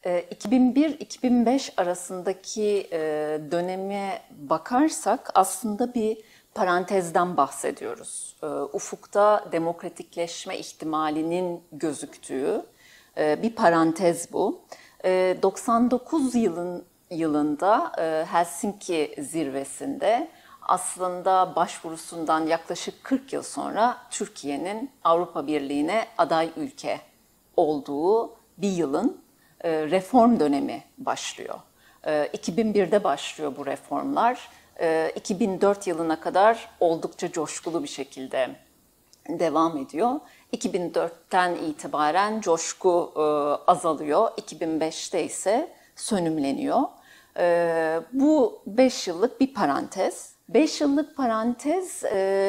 2001-2005 arasındaki döneme bakarsak aslında bir parantezden bahsediyoruz. Ufukta demokratikleşme ihtimalinin gözüktüğü bir parantez bu. 99 yılında Helsinki zirvesinde aslında başvurusundan yaklaşık 40 yıl sonra Türkiye'nin Avrupa Birliği'ne aday ülke olduğu bir yılın reform dönemi başlıyor. 2001'de başlıyor bu reformlar. 2004 yılına kadar oldukça coşkulu bir şekilde devam ediyor. 2004'ten itibaren coşku azalıyor. 2005'te ise sönümleniyor. Bu 5 yıllık bir parantez. 5 yıllık parantez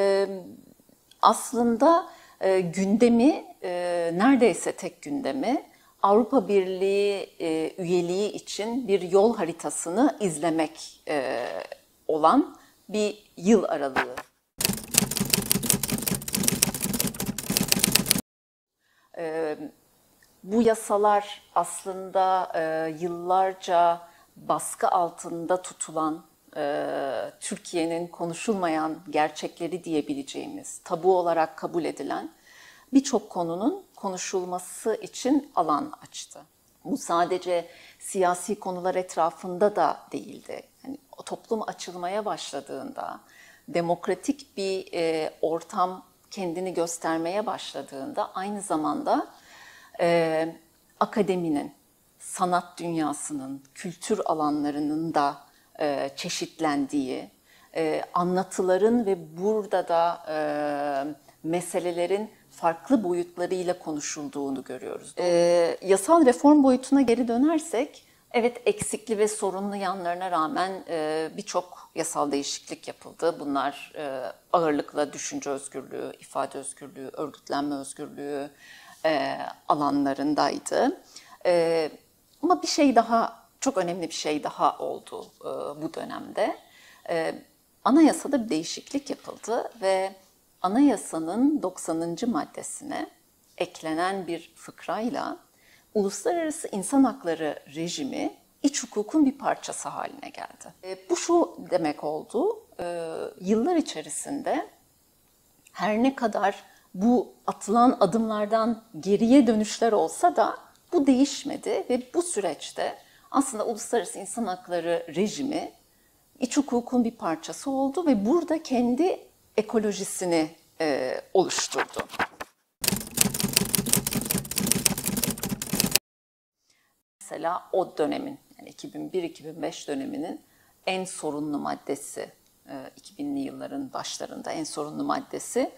aslında gündemi, neredeyse tek gündemi, Avrupa Birliği üyeliği için bir yol haritasını izlemek olan bir yıl aralığı. Bu yasalar aslında yıllarca baskı altında tutulan, Türkiye'nin konuşulmayan gerçekleri diyebileceğimiz, tabu olarak kabul edilen birçok konunun konuşulması için alan açtı. Bu sadece siyasi konular etrafında da değildi. Yani o toplum açılmaya başladığında, demokratik bir ortam kendini göstermeye başladığında aynı zamanda akademinin, sanat dünyasının, kültür alanlarının da çeşitlendiği, anlatıların ve burada da meselelerin farklı boyutlarıyla konuşulduğunu görüyoruz. Yasal reform boyutuna geri dönersek, evet eksikli ve sorunlu yanlarına rağmen birçok yasal değişiklik yapıldı. Bunlar ağırlıkla düşünce özgürlüğü, ifade özgürlüğü, örgütlenme özgürlüğü alanlarındaydı. Ama bir şey daha, çok önemli bir şey daha oldu bu dönemde. Anayasada bir değişiklik yapıldı ve anayasanın 90. maddesine eklenen bir fıkrayla uluslararası insan hakları rejimi iç hukukun bir parçası haline geldi. Bu şu demek oldu, yıllar içerisinde her ne kadar bu atılan adımlardan geriye dönüşler olsa da bu değişmedi ve bu süreçte aslında uluslararası insan hakları rejimi iç hukukun bir parçası oldu ve burada kendi ekolojisini oluşturdu. Mesela o dönemin, yani 2001-2005 döneminin en sorunlu maddesi, 2000'li yılların başlarında en sorunlu maddesi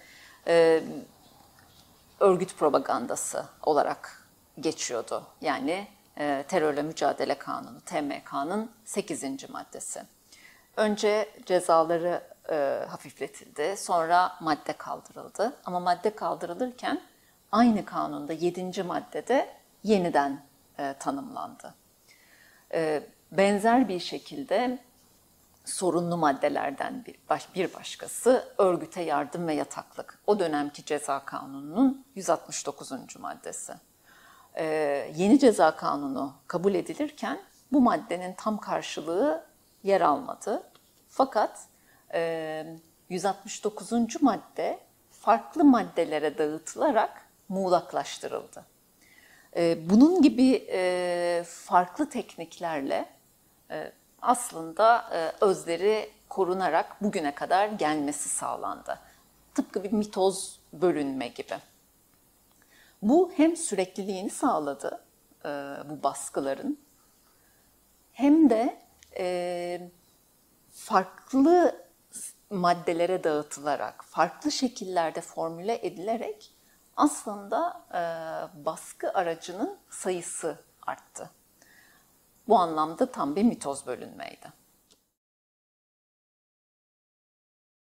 örgüt propagandası olarak geçiyordu. Yani Terörle Mücadele Kanunu, TMK'nın 8. maddesi. Önce cezaları hafifletildi, sonra madde kaldırıldı. Ama madde kaldırılırken aynı kanunda 7. maddede yeniden tanımlandı. Benzer bir şekilde sorunlu maddelerden bir başkası örgüte yardım ve yataklık. O dönemki ceza kanununun 169. maddesi. Yeni ceza kanunu kabul edilirken bu maddenin tam karşılığı yer almadı. Fakat 169. madde farklı maddelere dağıtılarak muğlaklaştırıldı. Bunun gibi farklı tekniklerle aslında özleri korunarak bugüne kadar gelmesi sağlandı. Tıpkı bir mitoz bölünme gibi. Bu hem sürekliliğini sağladı bu baskıların hem de farklı maddelere dağıtılarak, farklı şekillerde formüle edilerek aslında baskı aracının sayısı arttı. Bu anlamda tam bir mitoz bölünmeydi.